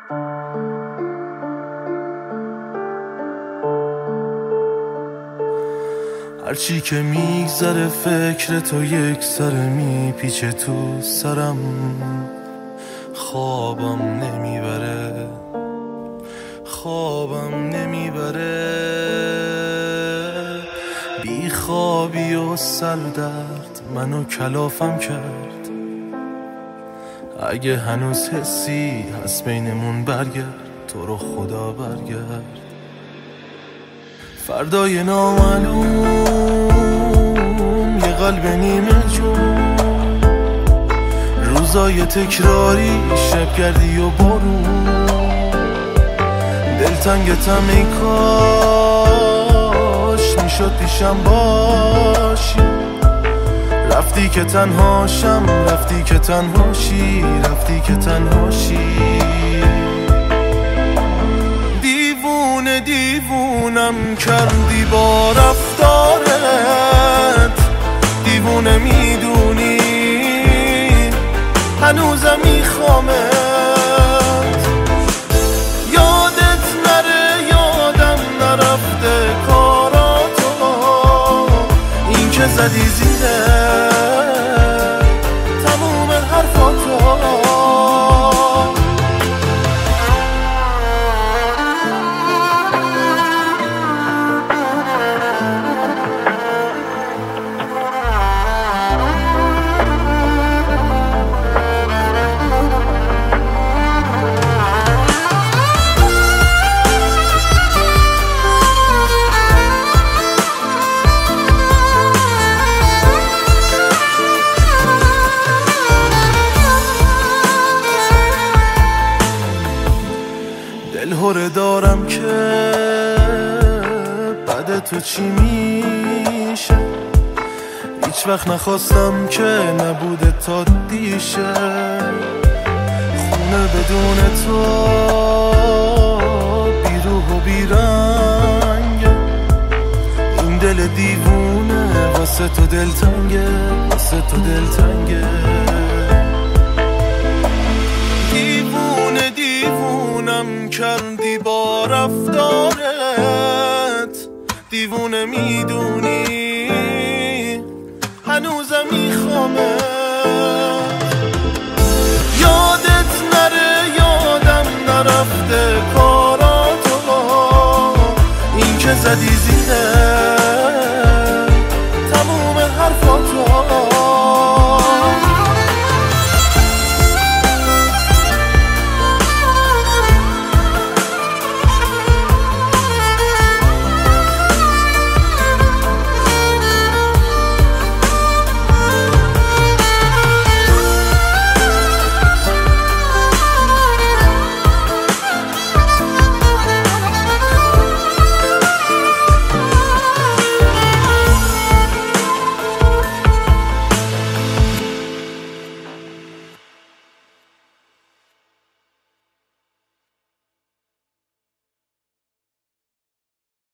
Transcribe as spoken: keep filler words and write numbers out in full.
هرچی که میگذره فکر تو یک سر میپیچه تو سرم، خوابم نمیبره خوابم نمیبره بی خوابی و سردرد منو کلافم کرد. اگه هنوز حسی هست بینمون برگرد، تو رو خدا برگرد. فردای نامعلوم یه قلب نیمه جون، روزای تکراری شب گردی و بارون. دلتنگتم ای کاش میشد پیشم باشی، رفتی که تنهاشم رفتی که تنهاشی رفتی که تنهاشی. دیوونه دیوونم کردی با رفتارت، دیوونه میدونی هنوزم میخوامت. یادت نره یادم نرفته کاراتو، این که زدی زیره تموم حرفاتو. دلهوره دارم که بعد تو چی میشه، هیچ وقت نخواستم که نبوده تا دیشه. خونه بدون تو بیروح و بیرنگه، این دل دیوونه واسه تو دلتنگه واسه تو دلتنگه. دیوونه دیوونم کردی با رفتارت، دیوونه میدونی